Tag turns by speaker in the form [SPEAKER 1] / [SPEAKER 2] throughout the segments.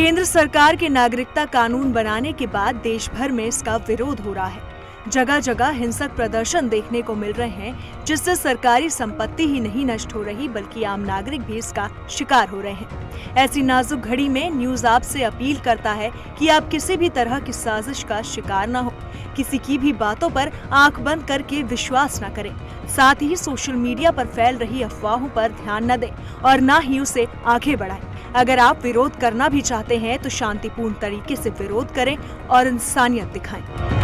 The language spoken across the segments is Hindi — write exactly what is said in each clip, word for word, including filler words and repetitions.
[SPEAKER 1] केंद्र सरकार के नागरिकता कानून बनाने के बाद देश भर में इसका विरोध हो रहा है। जगह जगह हिंसक प्रदर्शन देखने को मिल रहे हैं, जिससे सरकारी संपत्ति ही नहीं नष्ट हो रही बल्कि आम नागरिक भी इसका शिकार हो रहे हैं। ऐसी नाजुक घड़ी में न्यूज आपसे अपील करता है कि आप किसी भी तरह की साजिश का शिकार न हो, किसी की भी बातों पर आंख बंद करके विश्वास न करें, साथ ही सोशल मीडिया पर फैल रही अफवाहों पर ध्यान न दें और न ही उसे आगे बढ़ाएं। अगर आप विरोध करना भी चाहते हैं तो शांतिपूर्ण तरीके से विरोध करें और इंसानियत दिखाएं।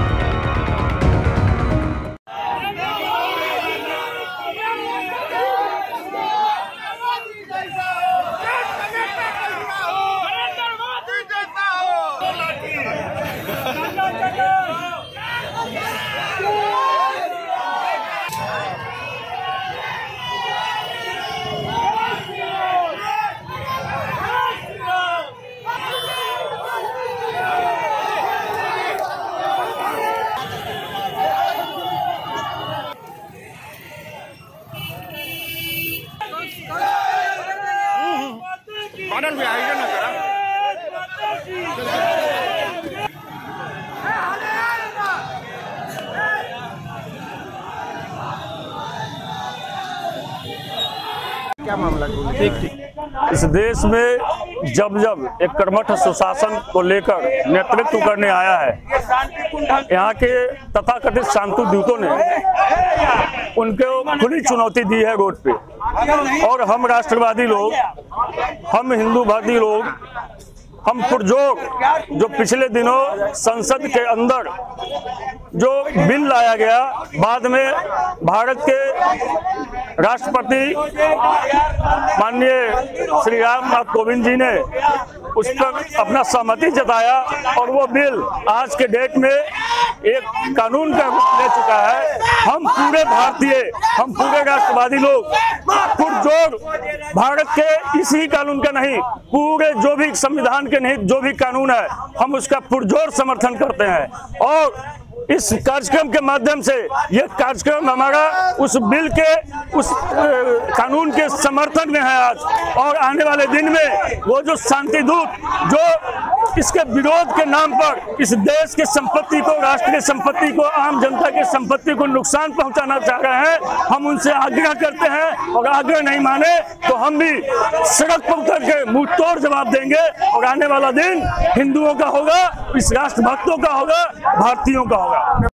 [SPEAKER 2] भी आयोजन न करा क्या मामला? ठीक ठीक
[SPEAKER 3] इस देश में जब जब एक कर्मठ सुशासन को लेकर नेतृत्व करने आया है, यहाँ के तथाकथित शांति दूतों ने उनको खुली चुनौती दी है रोड पे, और हम राष्ट्रवादी लोग, हम हिंदूवादी लोग, हम पुरजोर जो पिछले दिनों संसद के अंदर जो बिल लाया गया, बाद में भारत के राष्ट्रपति माननीय श्री रामनाथ कोविंद जी ने उस पर अपना सहमति जताया और वो बिल आज के डेट में एक कानून का रूप ले चुका है। हम पूरे भारतीय, हम पूरे राष्ट्रवादी लोग पुरजोर भारत के इसी कानून का नहीं, पूरे जो भी संविधान के नहीं जो भी कानून है, हम उसका पुरजोर समर्थन करते हैं। और इस कार्यक्रम के माध्यम से ये कार्यक्रम हमारा उस बिल के, उस कानून के समर्थन में है आज, और आने वाले दिन में वो जो शांति दूत जो इसके विरोध के नाम पर इस देश की संपत्ति को, राष्ट्र की संपत्ति को, आम जनता की संपत्ति को नुकसान पहुंचाना चाह रहे हैं, हम उनसे आग्रह करते हैं और आग्रह नहीं माने तो हम भी सड़क पर उतर के मुंह तोड़ जवाब देंगे। और आने वाला दिन हिंदुओं का होगा, इस राष्ट्रभक्तों का होगा, भारतीयों का होगा।